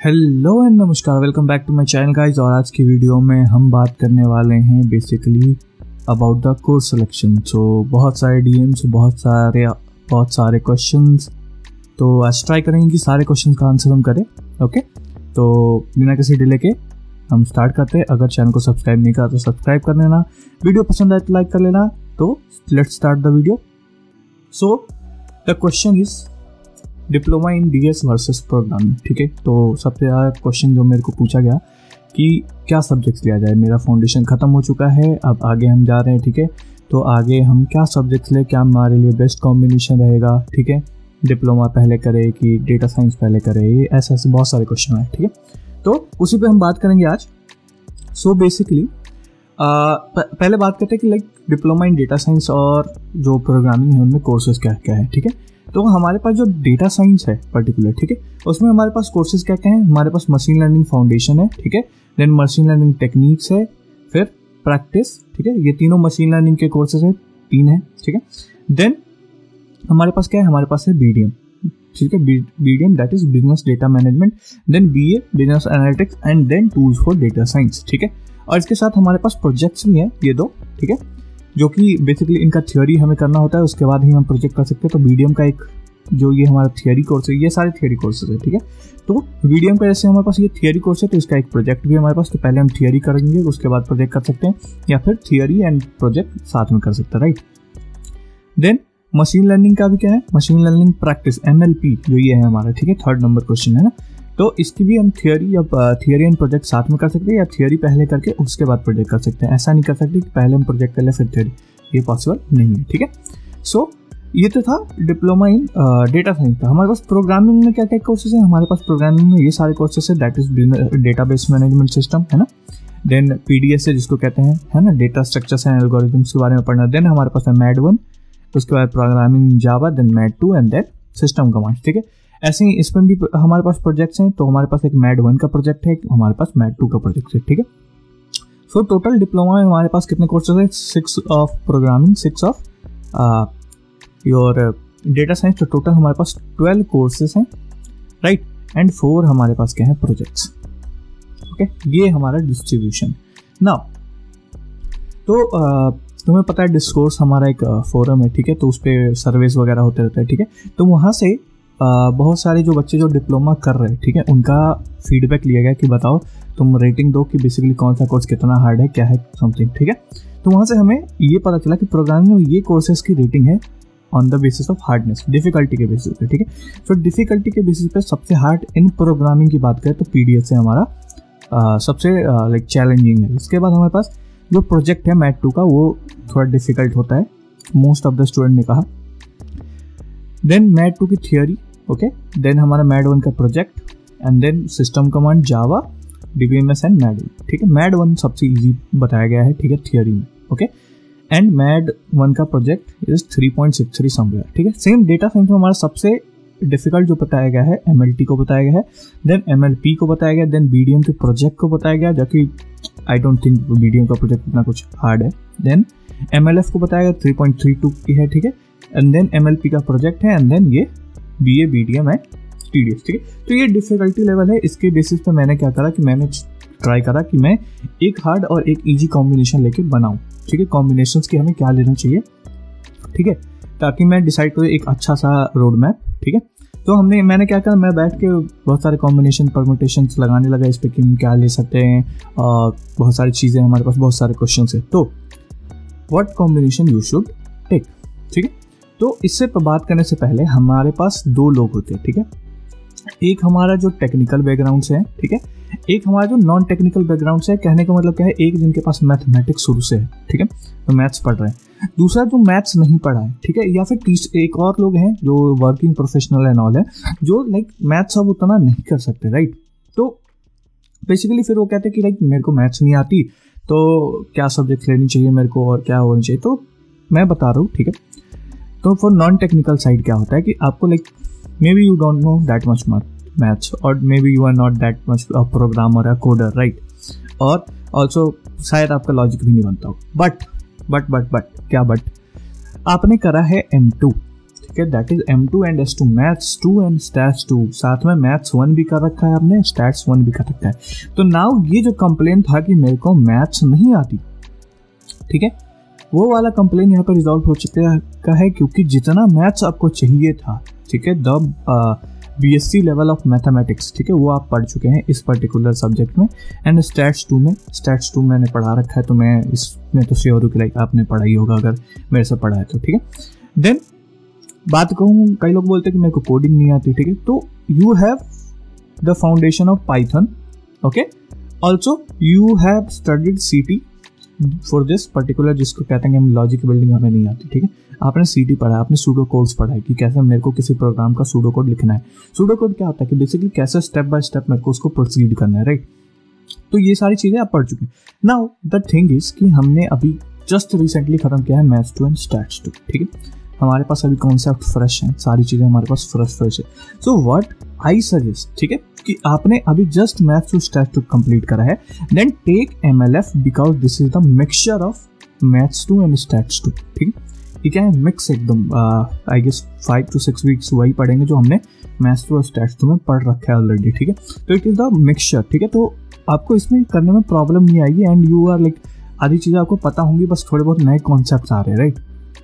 Hello and नमस्कार, welcome back to my channel guys. और आज की वीडियो में हम बात करने वाले हैं basically about the course selection. So बहुत सारे डीएम्स, बहुत सारे क्वेश्चंस, तो आज ट्राई करेंगे कि सारे क्वेश्चंस का आंसर हम करें। ओके, तो बिना किसी डिले के हम स्टार्ट करते हैं। अगर चैनल को सब्सक्राइब नहीं करा तो सब्सक्राइब कर लेना, वीडियो पसंद आए तो लाइक कर लेना। तो let's start the video. So the question is diploma in DS versus programming. ठीक है, तो सबसे ज़्यादा क्वेश्चन जो मेरे को पूछा गया कि क्या सब्जेक्ट्स लिया जाए। मेरा फाउंडेशन ख़त्म हो चुका है, अब आगे हम जा रहे हैं। ठीक है, तो आगे हम क्या सब्जेक्ट्स लें, क्या हमारे लिए बेस्ट कॉम्बिनेशन रहेगा। ठीक है, डिप्लोमा पहले करे कि डेटा साइंस पहले करे, ये ऐसे ऐसे बहुत सारे क्वेश्चन हैं। ठीक है, तो उसी पे हम बात करेंगे आज। सो बेसिकली पहले बात करते हैं कि like diploma in data science और जो प्रोग्रामिंग है उनमें कोर्सेज क्या क्या है। ठीक है, तो हमारे पास जो डेटा साइंस है पर्टिकुलर, ठीक है, उसमें हमारे पास कोर्सेज क्या क्या हैं। हमारे पास मशीन लर्निंग फाउंडेशन है, ठीक है, देन मशीन लर्निंग टेक्निक्स है, फिर प्रैक्टिस। ठीक है, ये तीनों मशीन लर्निंग के कोर्सेज है, 3 है। ठीक है, देन हमारे पास क्या है, हमारे पास है बीडीएम। ठीक है, BDM that is business data management, then BA business analytics and then tools for data science. ठीक है, और इसके साथ हमारे पास प्रोजेक्ट्स भी हैं, ये 2। ठीक है, जो कि बेसिकली इनका थियोरी हमें करना होता है, उसके बाद ही हम प्रोजेक्ट कर सकते हैं। तो बीडीएम का एक जो ये हमारा थियोरी कोर्स है, ये सारे थियोरी कोर्सेज है। ठीक है, तो बीडीएम का जैसे हमारे पास ये थियोरी कोर्स है, तो इसका एक प्रोजेक्ट भी हमारे पास। तो पहले हम थियोरी करेंगे, उसके बाद प्रोजेक्ट कर सकते हैं, या फिर थियोरी एंड प्रोजेक्ट साथ में कर सकते हैं, राइट। देन मशीन लर्निंग का भी क्या है, मशीन लर्निंग प्रैक्टिस एमएलपी, जो ये है हमारा। ठीक है, 3rd नंबर क्वेश्चन है ना, तो इसकी भी हम थियोरी एंड प्रोजेक्ट साथ में कर सकते हैं, या थियोरी पहले करके उसके बाद प्रोजेक्ट कर सकते हैं। ऐसा नहीं कर सकते कि पहले हम प्रोजेक्ट कर ले फिर थियोरी, ये पॉसिबल नहीं है। ठीक है, सो ये तो था डिप्लोमा इन डेटा साइंस का। हमारे पास प्रोग्रामिंग में क्या क्या कोर्सेज हैं, हमारे पास प्रोग्रामिंग में ये सारे कोर्सेज है, that is database management system, है ना। देन पीडीएस है जिसको कहते हैं, है ना, डेटा स्ट्रक्चर्स एंड एल्गोरिथम्स के बारे में पढ़ना। देन हमारे पास है मैड 1, उसके बाद programming in Java, then MAD 2 and then system commands. ठीक है, ऐसे ही इसमें भी हमारे पास प्रोजेक्ट्स हैं। तो हमारे पास एक मैड 1 का प्रोजेक्ट है, हमारे पास मैड 2 का प्रोजेक्ट है। ठीक है, सो टोटल डिप्लोमा में हमारे पास कितने कोर्सेज हैं, 6 of programming, 6 of your data science. तो टोटल हमारे पास 12 कोर्सेज हैं, राइट, एंड 4 हमारे पास क्या है, प्रोजेक्ट्स। ओके, ये हमारा डिस्ट्रीब्यूशन। नाउ तो तुम्हें पता है डिस्कोर्स हमारा एक फोरम है। ठीक है, तो उस पर सर्वेस वगैरह होते रहते हैं। ठीक है, तो वहाँ से बहुत सारे जो बच्चे जो डिप्लोमा कर रहे हैं, ठीक है, उनका फीडबैक लिया गया कि बताओ तुम रेटिंग दो कि बेसिकली कौन सा कोर्स कितना हार्ड है, क्या है, समथिंग। ठीक है, तो वहाँ से हमें ये पता चला कि प्रोग्रामिंग में ये कोर्सेज की रेटिंग है on the basis of hardness, difficulty के बेसिस पे। ठीक है, सो डिफिकल्टी के बेसिस पे सबसे हार्ड इन प्रोग्रामिंग की बात करें तो पीडीएस से हमारा सबसे लाइक चैलेंजिंग है। उसके बाद हमारे पास जो प्रोजेक्ट है मैड 2 का, वो थोड़ा डिफिकल्ट होता है, मोस्ट ऑफ द स्टूडेंट ने कहा। देन मैड 2 की थियोरी, ओके, देन हमारा मैड 1 का project, and then system command, Java, DBMS and MAD 1। ठीक है, मैड 1 सबसे इजी बताया गया है, ठीक है, थियोरी में। ओके, एंड मैड 1 का प्रोजेक्ट इज 3.63 समवेयर। ठीक है, सेम डेटा साइंस में हमारा सबसे डिफिकल्ट जो बताया गया है एमएलटी को बताया गया है, देन एमएलपी को बताया गया, देन बीडीएम के प्रोजेक्ट को बताया गया, जो कि आई डोंट थिंक बीडीएम का प्रोजेक्ट इतना कुछ हार्ड है। देन एमएलएफ को बताया गया, 3.32 की है। ठीक है, एंड देन एमएलपी का प्रोजेक्ट है, एंड देन ये बीए बीडीएम एंड टीडीएस। ठीक है, तो ये डिफिकल्टी लेवल है। इसके बेसिस पे मैंने क्या करा कि मैंने ट्राई करा कि मैं एक हार्ड और एक इजी कॉम्बिनेशन लेके बनाऊं। ठीक है, कॉम्बिनेशंस की हमें क्या लेना चाहिए, ठीक है, ताकि मैं डिसाइड करूँ एक अच्छा सा रोड मैप। ठीक है, तो मैंने क्या करा, मैं बैठ के बहुत सारे कॉम्बिनेशन परम्यूटेशंस लगाने लगा इस पर कि हम क्या ले सकते हैं, और बहुत सारी चीज़ें, हमारे पास बहुत सारे क्वेश्चन है। तो what combination you should take. ठीक है, तो इससे बात करने से पहले हमारे पास 2 लोग होते हैं। ठीक है, एक हमारा जो टेक्निकल बैकग्राउंड से है, ठीक है, एक हमारा जो नॉन टेक्निकल बैकग्राउंड से है। कहने का मतलब क्या है, एक जिनके पास मैथमेटिक्स शुरू से है, ठीक है, तो मैथ्स पढ़ रहे हैं, दूसरा जो मैथ्स नहीं पढ़ा है। ठीक है, या फिर एक और लोग हैं जो वर्किंग प्रोफेशनल एंड ऑल है, जो लाइक मैथ्स अब उतना नहीं कर सकते, राइट। तो बेसिकली फिर वो कहते हैं कि लाइक मेरे को मैथ्स नहीं आती, तो क्या सब्जेक्ट लेनी चाहिए मेरे को और क्या होनी चाहिए। तो मैं बता रहा हूँ, ठीक है, तो फॉर नॉन टेक्निकल साइड क्या होता है कि आपको like maybe you don't know that much maths, और maybe you are not that much a programmer या कोडर, राइट, और ऑल्सो शायद आपका लॉजिक भी नहीं बनता हो। बट क्या, बट आपने करा है M2, ठीक है, that is M2 and S2, maths 2 and stats 2, साथ में मैथ्स 1 भी कर रखा है आपने, स्टैट्स 1 भी कर रखा है। तो नाउ ये जो कंप्लेन था कि मेरे को मैथ्स नहीं आती, ठीक है, वो वाला कंप्लेन यहाँ पर रिजॉल्व हो चुका है, क्योंकि जितना मैथ्स आपको चाहिए था, ठीक है, the BSc level of mathematics, ठीक है, वो आप पढ़ चुके हैं इस पर्टिकुलर सब्जेक्ट में। एंड स्टैट्स 2 मैंने पढ़ा रखा है, तो मैं इसमें तो श्योर हूँ कि लाइक आपने पढ़ा ही होगा अगर मेरे से पढ़ा है तो, ठीक है। देन बात कहूँ, कई लोग बोलते हैं कि मेरे को कोडिंग नहीं आती, ठीक है, तो you have the foundation of Python, okay, also you have studied CT for this particular, जिसको कहते हैं कि हम लॉजिक बिल्डिंग हमें नहीं आती, ठीक है, आपने CT पढ़ा है, आपने सूडो कोड्स पढ़ा है कि कैसे मेरे को किसी प्रोग्राम का सूडो कोड लिखना है। सूडो कोड क्या होता है कि बेसिकली कैसे स्टेप बाय स्टेप मेरे को उसको प्रोसीड करना है, राइट। तो ये सारी चीज़ें आप पढ़ चुके हैं। नाउ द थिंग इज कि हमने अभी जस्ट रिसेंटली खत्म किया है मैथ्स 2 एंड स्टैट्स 2, ठीक है, हमारे पास अभी कॉन्सेप्ट फ्रेश है, सारी चीज़ें हमारे पास फ्रेश है। सो व्हाट आई सजेस्ट, ठीक है, कि आपने अभी जस्ट मैथ्स 2 स्टैट्स 2 कंप्लीट करा है, then take MLF because this is the mixture of maths 2 and stats 2, ठीक है। ये क्या है, मिक्स एकदम, आई गेस 5 to 6 वीक्स वही पढ़ेंगे जो हमने मैथ्स 2 और स्टैट्स 2 में पढ़ रखा है ऑलरेडी, ठीक है। तो इट इज़ द मिक्सचर, ठीक है, तो आपको इसमें करने में प्रॉब्लम नहीं आएगी एंड यू आर लाइक आधी चीज़ें आपको पता होंगी, बस थोड़े बहुत नए कॉन्सेप्ट आ रहे हैं, राइट।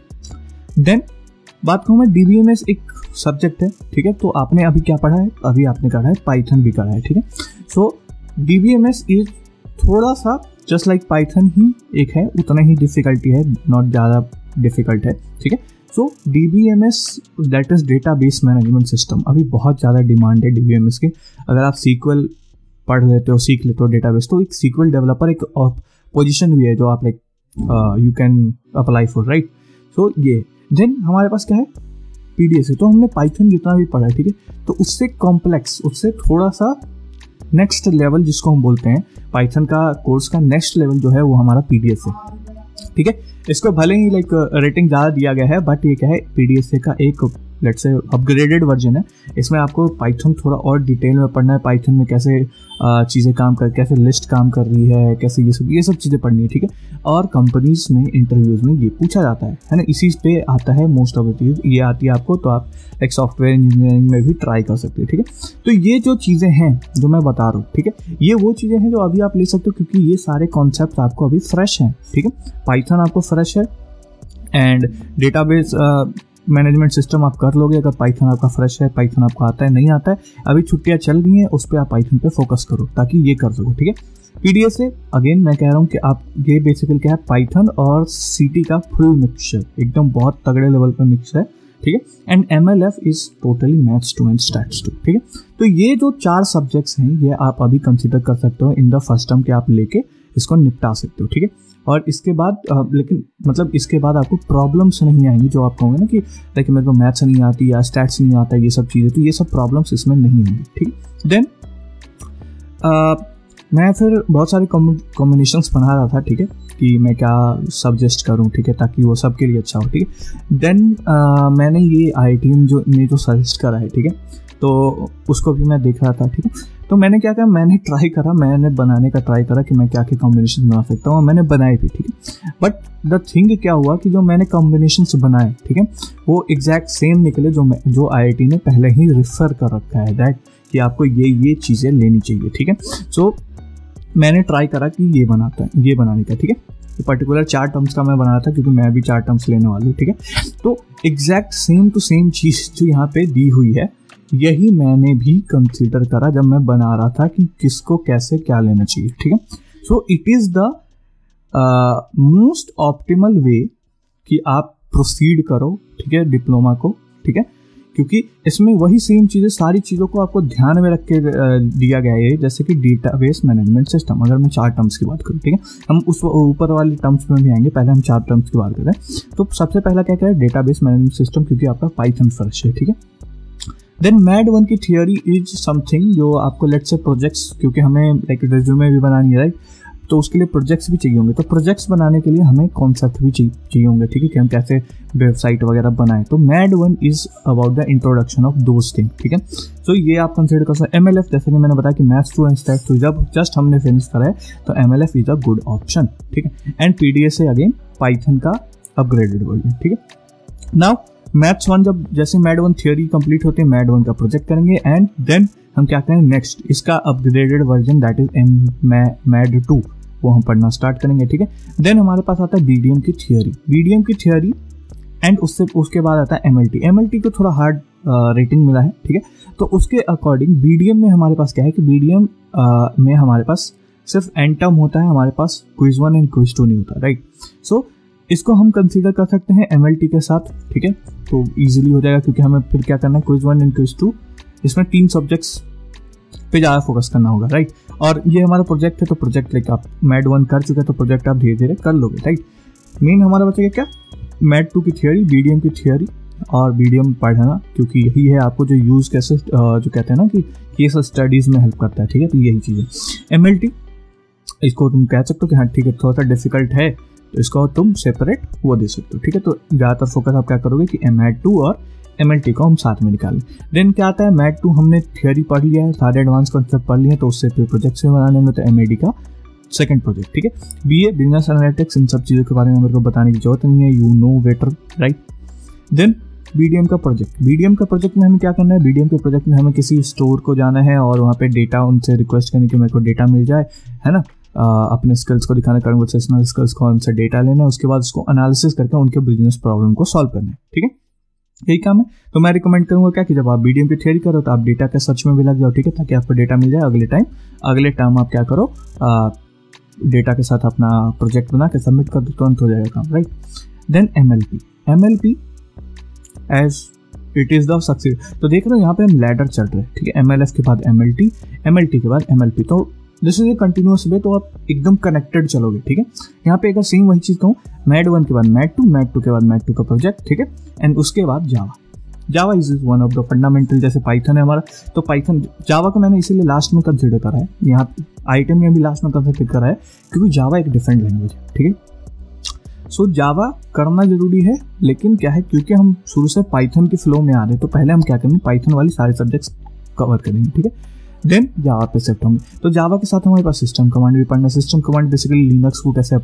देन बात कहूँ मैं, DBMS एक सब्जेक्ट है, ठीक है, तो आपने अभी क्या पढ़ा है, अभी आपने करा है पाइथन भी करा है, ठीक है। सो DBMS इज थोड़ा सा जस्ट लाइक पाइथन ही एक है, उतना ही डिफिकल्टी है, नॉट ज़्यादा डिफिकल्ट है, ठीक है। So DBMS that is database management system, अभी बहुत ज़्यादा डिमांड है DBMS की। अगर आप SQL पढ़ लेते हो, सीख लेते हो डेटाबेस, तो एक SQL डेवलपर एक पोजीशन भी है जो आप like you can apply for, right. So ये देन हमारे पास क्या है, PDS है, तो हमने पाइथन जितना भी पढ़ा है, ठीक है, तो उससे कॉम्प्लेक्स, उससे थोड़ा सा नेक्स्ट लेवल जिसको हम बोलते हैं, पाइथन का कोर्स का नेक्स्ट लेवल जो है वो हमारा PDS है, ठीक है। इसको भले ही लाइक रेटिंग ज़्यादा दिया गया है, बट ये क्या है, PDS का एक लेट्स से अपग्रेडेड वर्जन है। इसमें आपको पाइथन थोड़ा और डिटेल में पढ़ना है, पाइथन में कैसे चीज़ें काम कर, कैसे लिस्ट काम कर रही है, कैसे ये सब चीज़ें पढ़नी है, ठीक है। और कंपनीज में इंटरव्यूज़ में ये पूछा जाता है ना, इसी पे आता है मोस्ट ऑफ द चीज़, ये आती है आपको, तो आप एक सॉफ्टवेयर इंजीनियरिंग में भी ट्राई कर सकते हैं, ठीक है। तो ये जो चीज़ें हैं जो मैं बता रहा हूँ, ठीक है, ये वो चीज़ें हैं जो अभी आप ले सकते हो, क्योंकि ये सारे कॉन्सेप्ट आपको अभी फ्रेश हैं, ठीक है। पाइथन आपको फ्रेश है एंड डेटाबेस मैनेजमेंट सिस्टम आप कर लोगे अगर पाइथन आपका फ्रेश है, पाइथन आपको आता है, नहीं आता है, अभी छुट्टियां चल रही हैं, उस पर आप पाइथन पे फोकस करो ताकि ये कर सको, ठीक है। PDS से अगेन मैं कह रहा हूँ कि आप ये बेसिकली क्या है, पाइथन और CT का फुल मिक्सचर, एकदम बहुत तगड़े लेवल पर मिक्स है, ठीक है। And MLF is totally maths 2 and stats 2, ठीक है। तो ये जो 4 सब्जेक्ट्स हैं ये आप अभी कंसिडर कर सकते हो इन द फर्स्ट टर्म के, आप लेके इसको निपटा सकते हो, ठीक है। और इसके बाद लेकिन मतलब इसके बाद आपको प्रॉब्लम्स नहीं आएंगी, जो आप कहोगे ना कि लाइक मेरे को मैथ्स नहीं आती या स्टैट्स नहीं आता, ये सब चीज़ें, तो ये सब प्रॉब्लम्स इसमें नहीं होंगी, ठीक है। देन मैं फिर बहुत सारे कॉम्बिनेशंस बना रहा था, ठीक है, कि मैं क्या सजेस्ट करूं, ठीक है, ताकि वो सबके लिए अच्छा हो, ठीक है। देन मैंने ये IITM जो सजेस्ट करा है, ठीक है, तो उसको भी मैं देख रहा था, ठीक है। तो मैंने क्या किया, मैंने बनाने का ट्राई करा कि मैं क्या क्या कॉम्बिनेशन बना सकता हूँ, और मैंने बनाए भी, ठीक है। बट द थिंग क्या हुआ कि जो मैंने कॉम्बिनेशंस बनाए, ठीक है, वो एग्जैक्ट सेम निकले जो IIT ने पहले ही रिफर कर रखा है, दैट कि आपको ये चीज़ें लेनी चाहिए, ठीक है। सो मैंने ट्राई करा कि ये बनाने का, ठीक है, तो पर्टिकुलर 4 टर्म्स का मैं बना था, क्योंकि मैं भी 4 टर्म्स लेने वाला हूँ, ठीक है। तो एग्जैक्ट सेम टू सेम चीज़ जो यहाँ पे दी हुई है, यही मैंने भी कंसीडर करा जब मैं बना रहा था कि किसको कैसे क्या लेना चाहिए, ठीक है। So it is the most optimal way कि आप प्रोसीड करो, ठीक है, डिप्लोमा को, ठीक है, क्योंकि इसमें वही सेम चीज़ें, सारी चीज़ों को आपको ध्यान में रख के दिया गया है, जैसे कि डेटाबेस मैनेजमेंट सिस्टम। अगर मैं 4 टर्म्स की बात करूँ, ठीक है, हम उस ऊपर वाले टर्म्स में भी आएंगे, पहले हम 4 टर्म्स की बात करें। तो सबसे पहला क्या है, डेटाबेस मैनेजमेंट सिस्टम, क्योंकि आपका पाइथन फ्रेश है, ठीक है। देन मैड 1 की थियोरी इज समथिंग जो आपको लेट्स से प्रोजेक्ट्स, क्योंकि हमें लाइक रिज्यूमे भी बनानी है, राइट, तो उसके लिए प्रोजेक्ट्स भी चाहिए होंगे, तो प्रोजेक्ट्स बनाने के लिए हमें कॉन्सेप्ट भी चाहिए होंगे, ठीक है, कि हम कैसे वेबसाइट वगैरह बनाएं। तो MAD 1 is about the introduction of those thing, ठीक है। सो ये आप कंसिडर कर सकते हो। MLF जैसे कि मैंने बताया कि मैथ्स 2 एंड स्टैट्स 2 जब जस्ट हमने फिनिश करा है, तो MLF is a good option, ठीक है। एंड PDS से अगेन पाइथन का अपग्रेडेड वर्जन, ठीक है। नाउ मैथ्स 1 जब जैसे मैड 1 थियोरी कंप्लीट होती है, मैड 1 का प्रोजेक्ट करेंगे एंड देन हम क्या करेंगे नेक्स्ट इसका upgraded version that is MAD 2 वो हम पढ़ना स्टार्ट करेंगे, ठीक है। देन हमारे पास आता है बीडीएम की थियोरी एंड उसके बाद आता है एमएलटी को थोड़ा हार्ड रेटिंग मिला है, ठीक है। तो उसके अकॉर्डिंग बीडीएम में हमारे पास क्या है कि बीडीएम में हमारे पास सिर्फ एंड टर्म होता है, हमारे पास क्विज 1 एंड क्विज 2 नहीं होता, राइट। सो इसको हम कंसीडर कर सकते हैं एमएलटी के साथ, ठीक है। तो इजीली हो जाएगा क्योंकि हमें फिर क्या करना है क्विज 1 एंड क्विज 2 इसमें 3 सब्जेक्ट्स पे ज़्यादा फोकस करना होगा, राइट। और ये हमारा प्रोजेक्ट है तो प्रोजेक्ट लाइक आप मैड 1 कर चुके हैं तो प्रोजेक्ट आप धीरे धीरे कर लोगे, राइट। मेन हमारा बचेगा क्या मैड 2 की थियोरी, बीडीएम की थियोरी और बीडीएम पढ़ना, क्योंकि यही है आपको जो यूज़ कैसे जो कहते हैं ना कि केस स्टडीज़ में हेल्प करता है, ठीक है। तो यही चीज़ है। एमएलटी इसको तुम कह सकते हो कि हाँ ठीक है थोड़ा सा डिफिकल्ट है तो इसको तुम सेपरेट वो दे सकते हो, ठीक है। तो ज़्यादातर फोकस आप क्या करोगे कि मैड 2 और एमएलटी को हम साथ में निकालें। देन क्या आता है मैड 2 हमने थियोरी पढ़ लिया है, सारे एडवांस कॉन्सेप्ट पढ़ लिए हैं, तो उससे फिर प्रोजेक्ट से बनाने में तो एमएडी का सेकंड प्रोजेक्ट, ठीक है। बीए बिजनेस एनालिटिक्स इन सब चीज़ों के बारे में मेरे को बताने की जरूरत नहीं है, you know better, right. Then BDM का प्रोजेक्ट में हमें क्या करना है, बीडीएम के प्रोजेक्ट में हमें किसी स्टोर को जाना है और वहाँ पे डेटा उनसे रिक्वेस्ट करने की मेरे को डेटा मिल जाए, है ना। अपने स्किल्स को दिखाना, कन्वर्सेशनल स्किल्स को उनसे डेटा लेना है, उसके बाद उसको एनालिसिस करके उनके बिजनेस प्रॉब्लम को सॉल्व करना है, ठीक है। यही काम है। तो मैं रिकमेंड करूंगा क्या कि जब आप बीडीएम की थियोरी करो तो आप डेटा के सर्च में भी लग जाओ, ठीक है, ताकि आपको डेटा मिल जाए। अगले टाइम आप क्या करो डेटा के साथ अपना प्रोजेक्ट बना के सबमिट कर दो, तुरंत हो जाएगा काम, right. Then MLP as it is the success. तो देख रहे हो यहाँ पे हम लैडर चल रहे हैं, ठीक है। एमएलएफ के बाद एमएलटी के बाद एमएलपी, तो this is a continuous way, तो आप एकदम कनेक्टेड चलोगे, ठीक है। यहाँ पे अगर सेम वही चीज़ कहूँ मैड 1 के बाद मैड 2 के बाद मैड 2 का प्रोजेक्ट, ठीक है। एंड उसके बाद Java is one of the fundamental, जैसे पाइथन है हमारा, तो पाइथन जावा को मैंने इसीलिए लास्ट में कंसिडर करा है, यहाँ आइटम में भी लास्ट में कंसिडर करा है क्योंकि जावा एक डिफरेंट लैंग्वेज है, ठीक है। सो जावा करना जरूरी है, लेकिन क्या है क्योंकि हम शुरू से पाइथन के फ्लो में आ रहे हैं तो पहले हम क्या करेंगे पाइथन वाली सारे सब्जेक्ट्स कवर करेंगे, ठीक है। देन जावा पे शिफ्ट होंगे। तो जावा के साथ हमारे पास सिस्टम कमांड भी पढ़ना है। सिस्टम कमांड बेसिकली लिनक्स को कैसे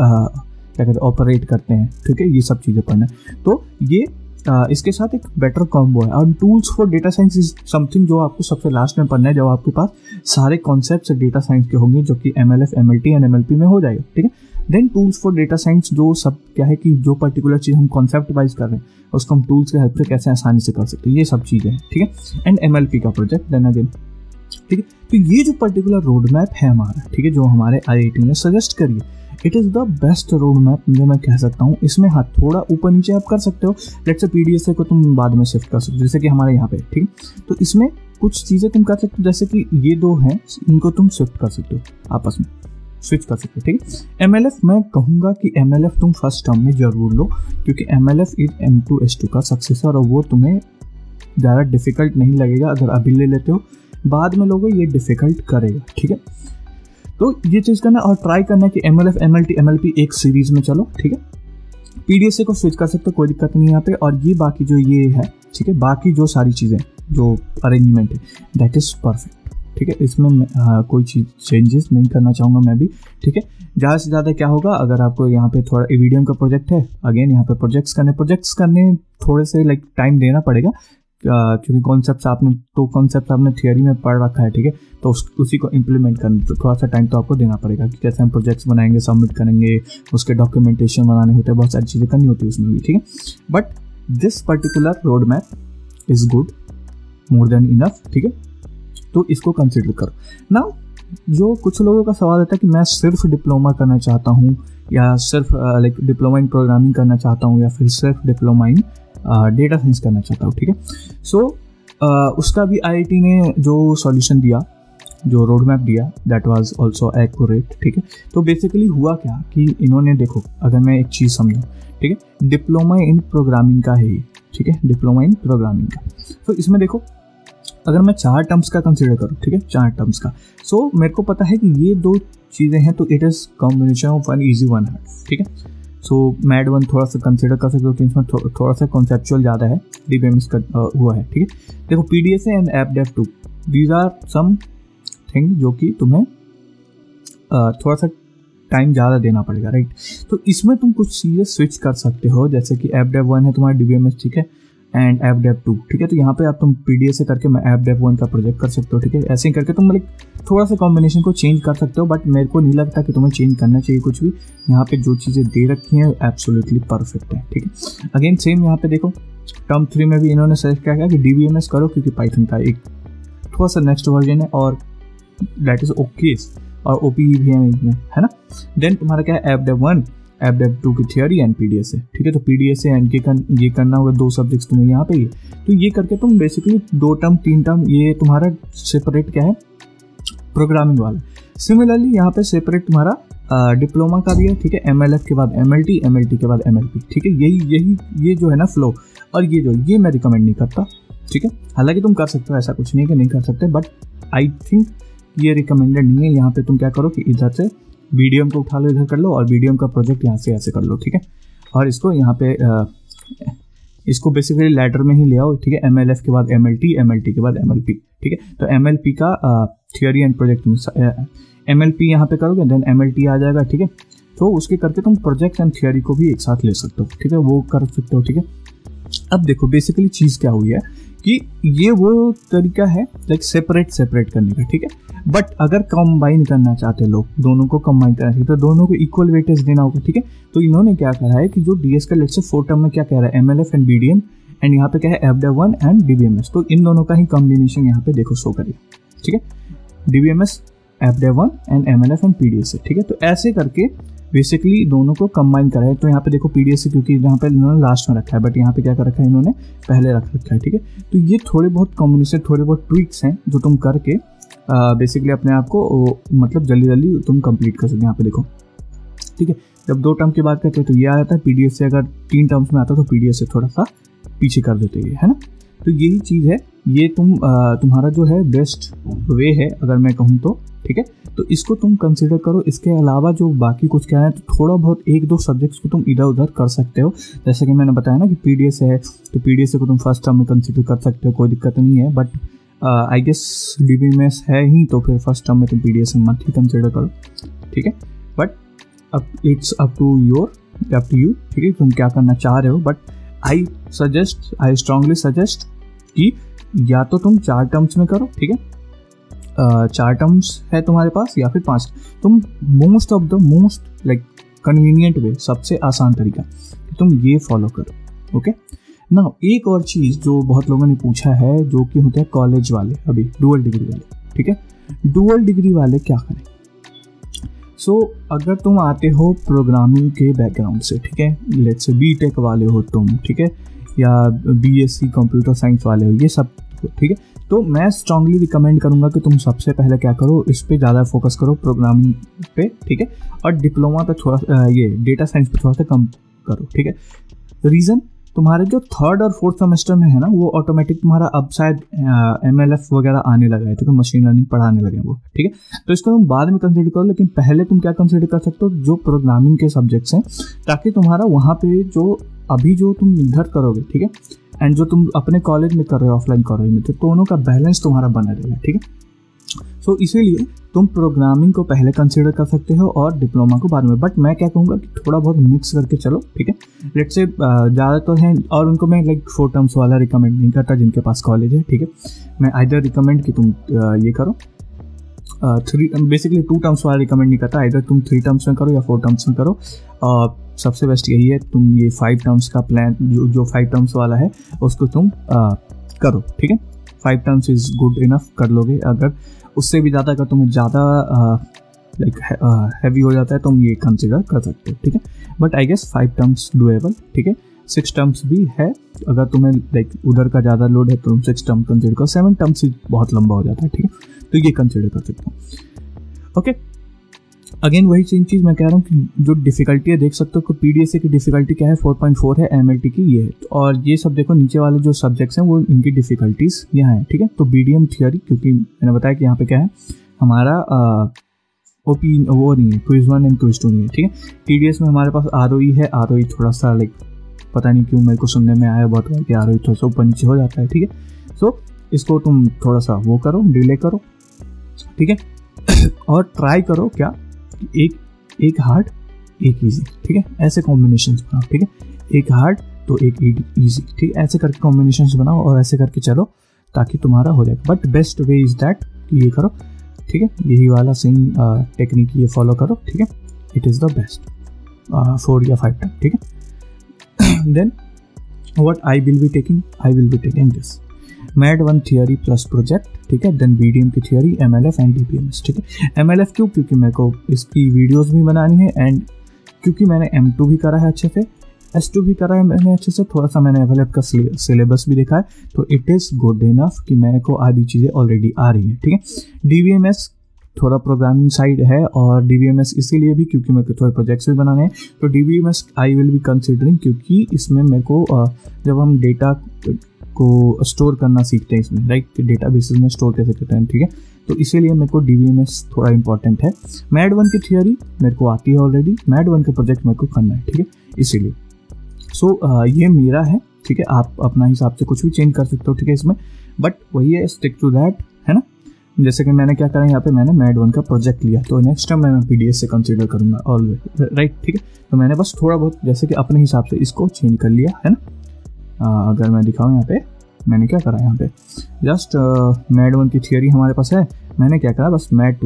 क्या कहते हैं ऑपरेट करते हैं, ठीक है, ये सब चीज़ें पढ़ना है। तो ये इसके साथ एक बेटर कॉम्बो है। और tools for data science is something जो आपको सबसे लास्ट में पढ़ना है, जब आपके पास सारे कॉन्सेप्ट्स डेटा साइंस के होंगे, जो कि एमएलएफ एमएलटी एंड एमएलपी में हो जाएगा, ठीक है। Then tools for data science, जो सब क्या है कि जो पर्टिकुलर चीज़ हम कॉन्सेप्ट वाइज कर रहे हैं उसको हम टूल्स के हेल्प से कैसे आसानी से कर सकते हैं, ये सब चीज़ें हैं, ठीक है। एंड एमएलपी का प्रोजेक्ट देन अगेन, ठीक है। तो ये जो पर्टिकुलर रोड मैप है हमारा, ठीक है, जो हमारे आईआईटी ने सजेस्ट करी है, it is the best road map जो मैं कह सकता हूँ। इसमें हाँ थोड़ा ऊपर नीचे आप कर सकते हो, लेट्स से पीडीएस को तुम बाद में शिफ्ट कर सकते हो, जैसे कि हमारे यहाँ पे, ठीक है। तो इसमें कुछ चीज़ें तुम कर सकते हो, जैसे कि ये दो हैं इनको तुम शिफ्ट कर सकते हो, आपस में स्विच कर सकते हो, ठीक है। एमएलएफ मैं कहूँगा कि एमएलएफ तुम फर्स्ट टर्म में जरूर लो, क्योंकि एमएलएफ इज M2S2 का सक्सेसर और वो तुम्हें ज़्यादा डिफिकल्ट नहीं लगेगा। अगर अभी ले लेते हो बाद में लोगों ये डिफिकल्ट करेगा, ठीक है। तो ये चीज़ करना और ट्राई करना कि एमएलएफ एमएलटी एमएलपी एक सीरीज में चलो, ठीक है। पीडीएस को स्विच कर सकते हो, कोई दिक्कत नहीं यहाँ पे। और ये बाकी जो ये है, ठीक है, बाकी जो सारी चीज़ें जो अरेंजमेंट है दैट इज़ परफेक्ट, ठीक है। इसमें कोई चीज़ चेंजेस नहीं करना चाहूँगा मैं भी, ठीक है। ज़्यादा से ज़्यादा क्या होगा, अगर आपको यहाँ पे थोड़ा ईवीडीएम का प्रोजेक्ट है, अगेन यहाँ पे प्रोजेक्ट्स करने थोड़े से लाइक टाइम देना पड़ेगा, क्योंकि कॉन्सेप्ट आपने थियोरी में पढ़ रखा है, ठीक है। तो उसी को इम्प्लीमेंट करने तो थोड़ा सा टाइम तो आपको देना पड़ेगा कि कैसे हम प्रोजेक्ट्स बनाएंगे, सबमिट करेंगे, उसके डॉक्यूमेंटेशन बनाने होते हैं, बहुत सारी चीज़ें करनी होती है उसमें भी, ठीक है। But this particular road map is good, more than enough, ठीक है। तो इसको कंसिडर करो। नाउ जो कुछ लोगों का सवाल रहता है कि मैं सिर्फ डिप्लोमा करना चाहता हूँ, या सिर्फ लाइक डिप्लोमा इन प्रोग्रामिंग करना चाहता हूँ, या फिर सिर्फ डिप्लोमा इन डेटा साइंस करना चाहता हूँ, ठीक है। सो उसका भी आईआईटी ने जो सॉल्यूशन दिया, जो रोड मैप दिया, दैट वाज आल्सो एक्यूरेट, ठीक है। तो बेसिकली हुआ क्या कि इन्होंने, देखो अगर मैं एक चीज़ समझूँ, ठीक है, डिप्लोमा इन प्रोग्रामिंग का है, ठीक है, डिप्लोमा इन प्रोग्रामिंग का। तो इसमें देखो अगर मैं 4 टर्म्स का कंसिडर करूँ, ठीक है, 4 टर्म्स का, सो मेरे को पता है कि ये 2 चीज़ें हैं, तो it is combination of one easy one hard, ठीक है। सो मैड 1 थोड़ा सा कंसिडर कर सकते हो कि इसमें थोड़ा सा कॉन्सेप्चुअल ज़्यादा है, डीबीएमएस का हुआ है, ठीक है। देखो PDS and app dev 2, these are something जो कि तुम्हें थोड़ा सा टाइम ज़्यादा देना पड़ेगा, राइट। तो इसमें तुम कुछ चीज़ें स्विच कर सकते हो, जैसे कि AppDev1 है तुम्हारा DBMS, ठीक है, एंड AppDev2, ठीक है। तो यहाँ पे आप तुम PDA से करके मैं AppDev1 का प्रोजेक्ट कर सकते हो, ठीक है। ऐसे ही करके तुम मतलब थोड़ा सा कॉम्बिनेशन को चेंज कर सकते हो, बट मेरे को नहीं लगता कि तुम्हें चेंज करना चाहिए कुछ भी। यहाँ पे जो चीज़ें दे रखी हैं एब्सोल्युटली परफेक्ट है, ठीक है। अगेन सेम यहाँ पे देखो टर्म 3 में भी इन्होंने सजेस्ट क्या किया कि DBMS करो, क्योंकि पाइथन का एक थोड़ा सा नेक्स्ट वर्जन है और दैट इज ओके, और OPE भी है इसमें, है ना। देन तुम्हारा क्या है AppDev1, AppDev2 की थियोरी एंड PDA से, ठीक है। तो PDA से एंड ये करना होगा, 2 सब्जेक्ट्स तुम्हें यहाँ पे ही। तो ये करके तुम बेसिकली 2 टर्म 3 टर्म ये तुम्हारा सेपरेट क्या है प्रोग्रामिंग वाला। सिमिलरली यहाँ पे सेपरेट तुम्हारा डिप्लोमा का भी है, ठीक है। MLF के बाद MLT, MLT के बाद MLP, ठीक है। यही ये जो है ना फ्लो, और ये मैं रिकमेंड नहीं करता, ठीक है। हालांकि तुम कर सकते हो, ऐसा कुछ नहीं है कि नहीं कर सकते, बट आई थिंक ये रिकमेंडेड नहीं है। यहाँ पे तुम क्या करो कि इधर से BDM को उठा लो, इधर कर लो, और BDM का प्रोजेक्ट यहाँ से ऐसे कर लो, ठीक है। और इसको यहाँ पे इसको बेसिकली लैडर में ही ले आओ, ठीक है। MLF के बाद MLT, MLT के बाद MLP, ठीक है। तो MLP का थियोरी एंड प्रोजेक्ट MLP यहाँ पे करोगे, देन MLT आ जाएगा, ठीक है। तो उसके करके तुम प्रोजेक्ट एंड थियोरी को भी एक साथ ले सकते हो, ठीक है, वो कर सकते हो, ठीक है। अब देखो बेसिकली चीज़ क्या हुई है कि ये वो तरीका है लाइक सेपरेट करने का, ठीक है। बट अगर कंबाइन करना चाहते लोग, दोनों को कंबाइन करना चाहिए, तो दोनों को इक्वल वेटेज देना होगा, ठीक है। तो इन्होंने क्या करा है कि जो DS का लेट्स से 4 टर्म में क्या कह रहा है MLF एंड BDM, एंड यहाँ पे क्या है AppDev1 एंड DBMS, तो इन दोनों का ही कॉम्बिनेशन यहाँ पे देखो शो करेगा, ठीक है। DBMS, AppDev1 and MLF and PDA से, ठीक है। तो ऐसे करके बेसिकली दोनों को कंबाइन करा है। तो यहाँ पे देखो PDA से, क्योंकि यहाँ पे इन्होंने लास्ट में रखा है, बट यहाँ पे क्या कर रखा है इन्होंने पहले रख रखा है, ठीक है। तो ये थोड़े बहुत कॉम्बिनेशन, थोड़े बहुत ट्विक्स हैं जो तुम करके बेसिकली अपने आप को मतलब जल्दी तुम कंप्लीट कर सकते हो। यहाँ पे देखो, ठीक है। जब 2 टर्म की बात करते हैं तो ये आ जाता है, PDA से अगर 3 टर्म्स में आता है तो PDA से थोड़ा सा पीछे कर देते हैं, है ना। तो यही चीज़ है, ये तुम्हारा जो है बेस्ट वे है अगर मैं कहूँ तो, ठीक है। तो इसको तुम कंसिडर करो। इसके अलावा जो बाकी कुछ क्या है, तो थोड़ा बहुत 1-2 सब्जेक्ट्स को तुम इधर उधर कर सकते हो। जैसे कि मैंने बताया ना कि PDA से है, तो PDA से को तुम फर्स्ट टर्म में कंसिडर कर सकते हो, कोई दिक्कत नहीं है। बट आई गेस DBMS है ही, तो फिर फर्स्ट टर्म में तुम PDA से मत ही कंसिडर करो, ठीक है। बट अब इट्स अप टू यू, ठीक है, तुम क्या करना चाह रहे हो। बट आई स्ट्रांगली सजेस्ट कि या तो तुम 4 टर्म्स में करो, ठीक है। 4 टर्म्स है तुम्हारे पास या फिर 5। तुम मोस्ट लाइक कन्वीनियंट वे, सबसे आसान तरीका तुम ये फॉलो करो, ओके ना। एक और चीज़ जो बहुत लोगों ने पूछा है, जो कि होते हैं कॉलेज वाले, अभी डुअल डिग्री वाले, ठीक है। डुअल डिग्री वाले क्या करें। सो अगर तुम आते हो प्रोग्रामिंग के बैकग्राउंड से, ठीक है, लेट्स से BTech वाले हो तुम, ठीक है, या BSc कंप्यूटर साइंस वाले हो, ये सब, ठीक है। तो मैं स्ट्रांगली रिकमेंड करूंगा कि तुम सबसे पहले क्या करो, इस पे ज़्यादा फोकस करो, प्रोग्रामिंग पे, ठीक है। और डिप्लोमा पे थोड़ा ये डेटा साइंस पे थोड़ा सा कम करो, ठीक है। रीज़न, तुम्हारे जो 3rd और 4th सेमेस्टर में है ना, वो ऑटोमेटिक तुम्हारा अब शायद MLF वगैरह आने लगा है, तो मशीन लर्निंग पढ़ाने लगे वो, ठीक है। तो इसको तुम बाद में कंसिडर करो, लेकिन पहले तुम क्या कंसिडर कर सकते हो, जो प्रोग्रामिंग के सब्जेक्ट्स हैं, ताकि तुम्हारा वहाँ पे जो तुम इधर करोगे, ठीक है, एंड जो तुम अपने कॉलेज में कर रहे हो, ऑफलाइन कॉलेज में, तो दोनों का बैलेंस तुम्हारा बना रहेगा, ठीक है। सो इसीलिए तुम प्रोग्रामिंग को पहले कंसिडर कर सकते हो और डिप्लोमा को बाद में। बट मैं क्या कहूँगा कि थोड़ा बहुत मिक्स करके चलो, ठीक है। लेट्स से ज़्यादा तो हैं, और उनको मैं लाइक 4 टर्म्स वाला रिकमेंड नहीं करता जिनके पास कॉलेज है, ठीक है। मैं आइदर रिकमेंड कि तुम ये करो, 2 टर्म्स वाला रिकमेंड नहीं करता, आइदर तुम 3 टर्म्स में करो या 4 टर्म्स में करो। सबसे बेस्ट यही है, तुम ये 5 टर्म्स का प्लान, जो 5 टर्म्स वाला है उसको तुम करो, ठीक है। 5 टर्म्स इज़ गुड इनफ, कर लोगे। अगर उससे भी ज़्यादा, अगर तुम्हें ज़्यादा लाइक हैवी हो जाता है, तुम ये कंसिडर कर सकते हो, ठीक है। But I guess 5 terms doable, ठीक है। 6 टर्म्स भी है, अगर तुम्हें लाइक उधर का ज़्यादा लोड है तो तुम 6 टर्म कंसिडर करो। 7 टर्म्स ही बहुत लंबा हो जाता है, ठीक है, तो ये कंसिडर कर सकते हो, ओके। अगेन वही सेम चीज़ मैं कह रहा हूँ कि जो डिफ़िकल्टी है, देख सकते हो कि PDA की डिफ़िकल्टी क्या है, 4.4 है, MLT की ये है, और ये सब देखो नीचे वाले जो सब्जेक्ट्स हैं वो इनकी डिफ़िकल्टीज़ यहाँ है, ठीक है। तो BDM थियोरी, क्योंकि मैंने बताया कि यहाँ पे क्या है हमारा OP वो नहीं है, क्विज़ 1 एंड क्विज़ 2 नहीं है, ठीक है। TDS में हमारे पास ROE है, ROE थोड़ा सा लाइक पता नहीं क्यों मेरे को सुनने में आया बहुत बार कि ROE थोड़ा सा ऊपर नीचे हो जाता है, ठीक है। सो इसको तुम थोड़ा सा वो करो, डिले करो, ठीक है। और ट्राई करो क्या, एक एक हार्ड एक ईजी, ठीक है, ऐसे कॉम्बिनेशन बनाओ, ठीक है, एक हार्ड तो एक ईजी, ठीक है, ऐसे करके कॉम्बिनेशन बनाओ और ऐसे करके चलो ताकि तुम्हारा हो जाएगा। But best way is that कि ये करो, ठीक है, यही वाला सेम टेक्निक ये फॉलो करो, ठीक है, इट इज़ द बेस्ट 4 या 5 टाइम, ठीक है। Then what I will be taking this MAD 1 theory plus project, ठीक है, देन BDM की थियरी, MLF एंड DBMS, ठीक है। MLF क्यों? क्योंकि मेरे को इसकी वीडियोस भी बनानी है एंड क्योंकि मैंने M2 भी करा है अच्छे से, S2 भी करा है मैंने अच्छे से, थोड़ा सा मैंने MLF का सिलेबस भी देखा है, तो इट इज़ गुड इनफ कि मेरे को आधी चीज़ें ऑलरेडी आ रही हैं, ठीक है। DBMS थोड़ा प्रोग्रामिंग साइड है और DBMS इसीलिए भी क्योंकि मेरे को थोड़े प्रोजेक्ट्स भी बनाने हैं, तो DBMS I will be considering, क्योंकि इसमें मेरे को जब हम डेटा को स्टोर करना सीखते हैं इसमें, राइट, डेटा बेसिस में स्टोर कैसे करते हैं, ठीक है, तो इसीलिए मेरे को DBMS थोड़ा इंपॉर्टेंट है। मैड 1 की थियरी मेरे को आती है ऑलरेडी, मैड 1 का प्रोजेक्ट मेरे को करना है, ठीक है, इसीलिए सो ये मेरा है, ठीक है, आप अपना हिसाब से कुछ भी चेंज कर सकते हो, ठीक है, इसमें, बट वही है, स्टिक टू दैट, है ना। जैसे कि मैंने क्या करा यहाँ पे, मैंने मैड 1 का प्रोजेक्ट लिया, तो नेक्स्ट टाइम मैं PDS से कंसीडर करूँगा ऑलवेज, राइट, ठीक है। तो मैंने बस थोड़ा बहुत जैसे कि अपने हिसाब से इसको चेंज कर लिया, है ना। अगर मैं दिखाऊँ यहाँ पे मैंने क्या करा, यहाँ पे जस्ट मैड 1 की थियरी हमारे पास है, मैंने क्या करा, बस मैड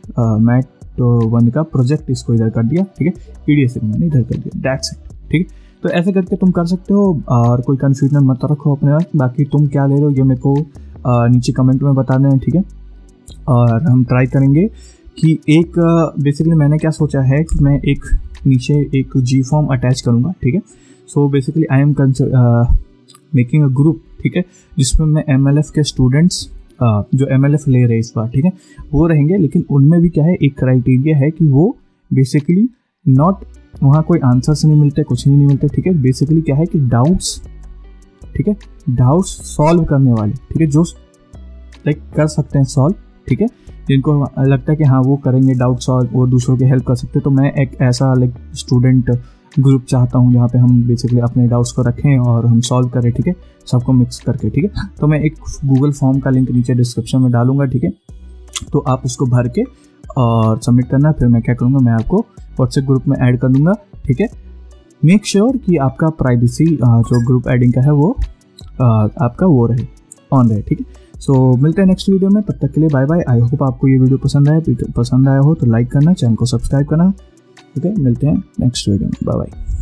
1 का प्रोजेक्ट इसको इधर कर दिया, ठीक है, PDS से मैंने इधर कर दिया, दैट्स इट, ठीक है। तो ऐसे करके तुम कर सकते हो और कोई कन्फ्यूजन मत रखो अपने पास। बाकी तुम क्या ले रहे हो ये मेरे को नीचे कमेंट में बता देना, ठीक है। और हम ट्राई करेंगे कि एक बेसिकली मैंने क्या सोचा है कि मैं एक नीचे एक G-form अटैच करूँगा, ठीक है। So basically I am making a group, ठीक है, जिसमें मैं MLF के स्टूडेंट्स जो MLF ले रहे हैं इस बार, ठीक है, वो रहेंगे, लेकिन उनमें भी क्या है, एक क्राइटेरिया है कि वो बेसिकली नॉट, वहाँ कोई आंसर्स नहीं मिलते, कुछ नहीं मिलते, ठीक है। बेसिकली क्या है कि डाउट्स, ठीक है, डाउट्स सॉल्व करने वाले, ठीक है, जो लाइक कर सकते हैं सॉल्व, ठीक है, जिनको लगता है कि हाँ वो करेंगे डाउट सॉल्व, वो दूसरों की हेल्प कर सकते हैं। तो मैं एक ऐसा लाइक स्टूडेंट ग्रुप चाहता हूँ जहाँ पे हम बेसिकली अपने डाउट्स को रखें और हम सॉल्व करें, ठीक है, सबको मिक्स करके, ठीक है। तो मैं एक गूगल फॉर्म का लिंक नीचे डिस्क्रिप्शन में डालूंगा, ठीक है, तो आप उसको भर के और सबमिट करना। फिर मैं क्या करूँगा, मैं आपको व्हाट्सएप ग्रुप में ऐड कर दूँगा, ठीक है। मेक श्योर कि आपका प्राइवेसी जो ग्रुप एडिंग का है वो आपका वो रहे, ऑन रहे, ठीक है। सो मिलते हैं नेक्स्ट वीडियो में, तब तक के लिए बाय बाय। आई होप आपको ये वीडियो पसंद आया हो तो लाइक करना, चैनल को सब्सक्राइब करना, ठीक है। मिलते हैं नेक्स्ट वीडियो में, बाय बाय।